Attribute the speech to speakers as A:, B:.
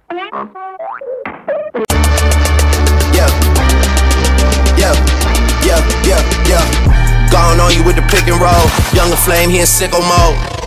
A: Yeah, yeah, yeah, yeah, yeah. Gone on you with the pick and roll. Younger flame, he in sicko mode.